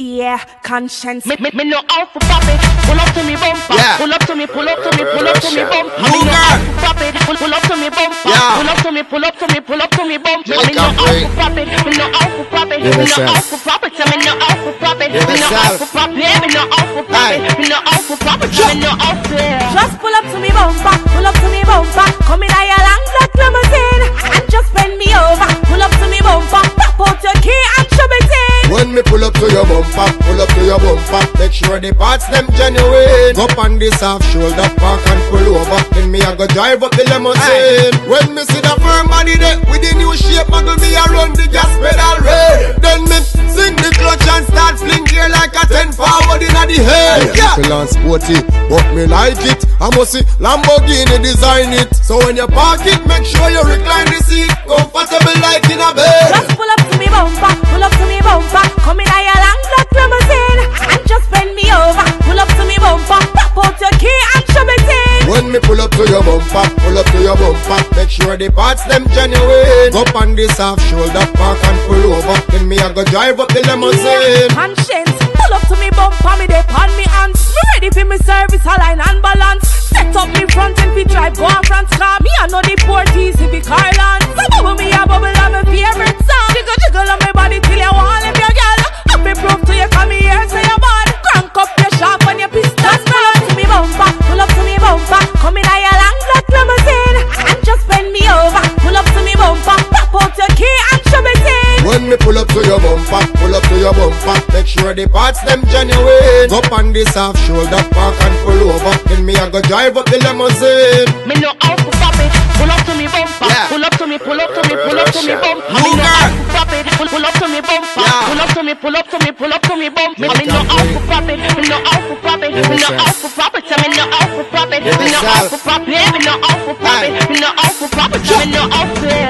Yeah, conscience. Me no out for pop it. Pull up to me bumper. Yeah. Pull up to me, pull up to me, pull up to me bumper. Me Luger. no out for pop it. Pull up to me bumper. Yeah. Pull up to me, pull up to me, pull up to me bumper. Just Me no out complete. for pop it. Me no out for pop it. Give Me no yourself. out for pop it. Me no out for pop it. Give Me no out yourself. for pop it. Me no out for pop it. Me no out for pop it. Me no out there. Just pull up to me bumper, pull up to me bumper. Come in a your long black limousine and just bend me over. Pull up to me bumper, pop out your key and shove it in. When me pull up to your bumper, pull up to your bumper, make sure the parts them genuine. Go on this half shoulder, park and pull over. Then me I go drive up the limousine. When me see the firm body there with the new shape, muggle me a run the gas pedal red. Then me sing the clutch and start fling gear like a 10 forward inna the head. Yeah, feel and sporty, but me like it. I must see Lamborghini design it. So when you park it, make sure you recline the seat, comfortable like in a bed. Just pull up to me bumper, pull up to me bumper. Come in a your long black limousine and just bend me over. Pull up to me bumper, pop out your key and shove it in. When me pull up to your bumper, pull up to your bumper, make sure the parts them genuine. Go on this half shoulder, park and pull over. Then me I go drive up the limousine. Conscience, pull up to me bumper, me dey on me hands. Me ready for me service, align and balance. Set up me front and we drive go on France car. Me I know the Porties if it Carland. So bubble me a bubble on my favorite song. Jiggle jiggle on my body till you want live your girl. Up me proof to you come here say you're bad. Crank up your sharp and your pistons. Pull up to me bumper, pull up to me bumper. Come in a your long black limousine and just bend me over. Pull up to me bumper, pop out your key and shove it in. When me pull up to your bumper, pull up to your bumper, make sure the parts them genuine. Go on this half shoulder, park and pull over. Then me I go drive up the limousine. Me no out for pop it. Pull up to me bumper. Yeah. Pull up to me, pull up to me, pull up to me bumper. Me no Luger. out for pop it. Pull up to me bumper. Yeah. Pull up to me, pull up to me, pull up to me bumper. Just Me no out complete. for pop it. Me no out for pop it. Give Me no yourself. out for pop it. Me no out for pop it. Give Me no out yourself. for pop it. Me no out for pop it. Me no out for pop it. Me no out for